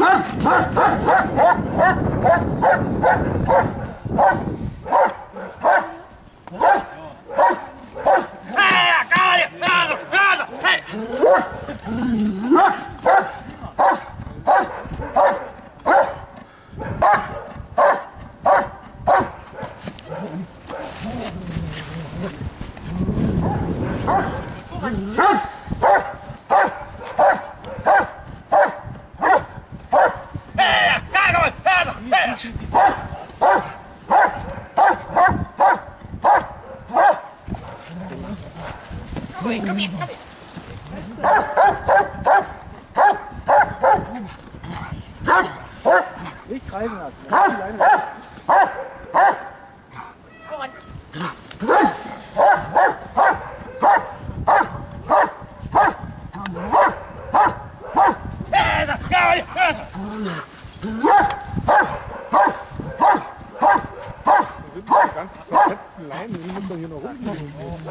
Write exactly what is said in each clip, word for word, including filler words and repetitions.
Nicht kreisen lassen. Ganz versetzten Leinen, die muss man hier noch rumliegen.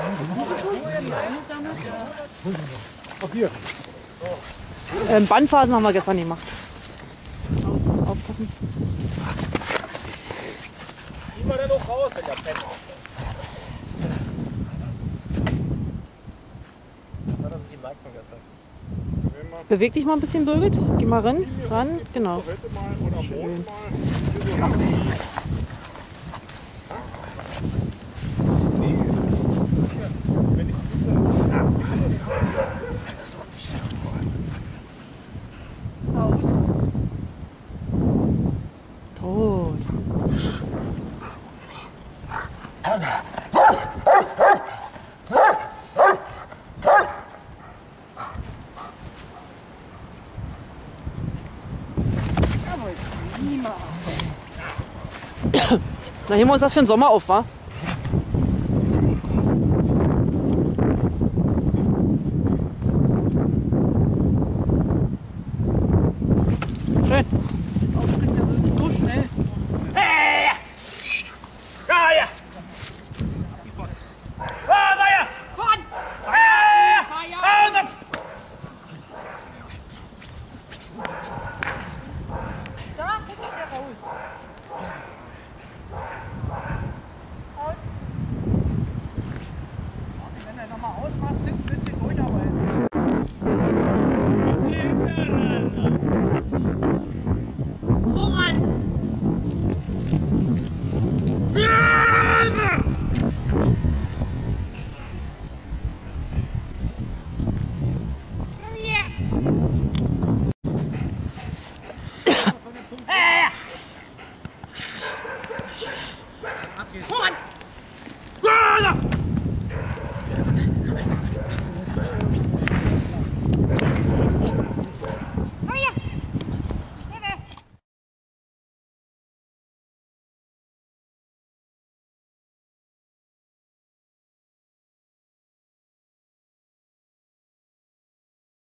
Auch hier. Ähm, Bandphasen haben wir gestern gemacht. Aus, aufpassen. Ziehen wir denn noch raus, wenn der pennt? Das hat er sich im Like von gestern. Beweg dich mal ein bisschen, Birgit. Geh mal ran. ran. Genau. Schön. Tot. Na, Himmel, ist das für ein Sommer auf, wa? Schön. Aufspringt er so schnell. Hey! Ja, ja! Ah, da ja! Vorn! Ah, ja! Da rutscht der raus. Aus. Wenn er nochmal ausmacht,